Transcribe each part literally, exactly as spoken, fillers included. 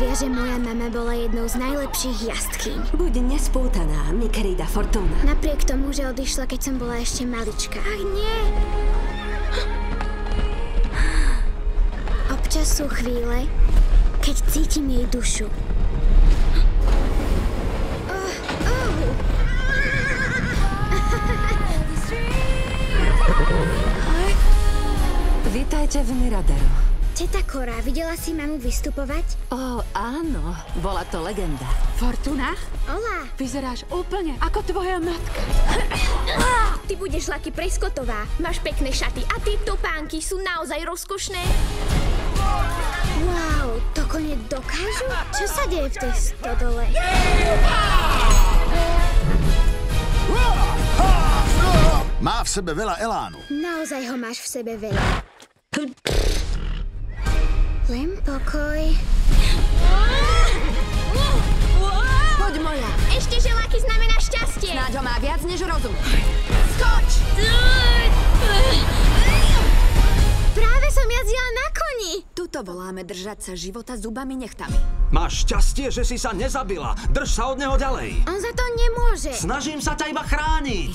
hovoria, že moja mama bola jednou z najlepších jazdkyň. Buď nespútaná, mi querida Fortuna. Napriek tomu, že odišla, keď som bola ešte malička. Ach, nie! Občas sú chvíle, keď cítim jej dušu. Oh, oh. Vítajte v Miradero. Teta Cora, videla si mamu vystupovať? Ó, áno, bola to legenda. Fortuna? Olá! Vyzeráš úplne ako tvoja matka. Ty budeš Lucky Prescottová. Máš pekné šaty a tie topánky sú naozaj rozkošné. Wow, to kone dokážu? Čo sa deje v tej stodole? Má v sebe veľa elánu. Naozaj ho máš v sebe veľa. Len pokoj. Poď moja. Ešte, že Lucky znamená šťastie. Snáď ho má viac než rozum. Skoč! Práve som jazdila na koni. Tuto voláme držať sa života zubami nechtami. Máš šťastie, že si sa nezabila. Drž sa od neho ďalej. On za to nemôže. Snažím sa ťa iba chrániť.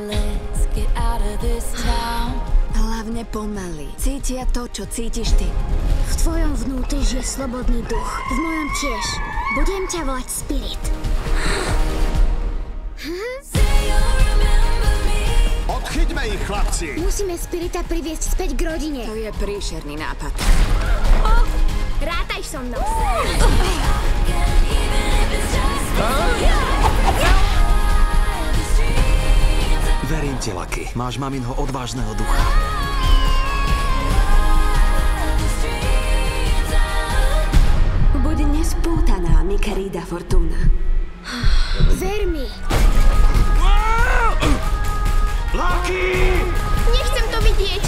Hlavne pomaly. Cítia to, čo cítiš ty. V tvojom vnútri žije slobodný duch. V mojom tiež. Budem ťa volať Spirit. Odchyťme ich, chlapci. Musíme Spirita priviesť späť k rodine. To je príšerný nápad. Oh, rátaj so mnou. Verím ti, Lucky. Máš maminho odvážneho ducha. Buď nespútaná, mi querida Fortuna. Ver mi. Lucky! Nechcem to vidieť.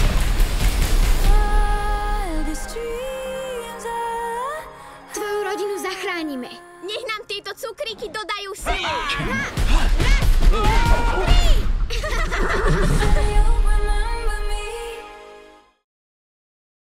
Tvoju rodinu zachránime. Nech nám tieto cukríky dodajú silu.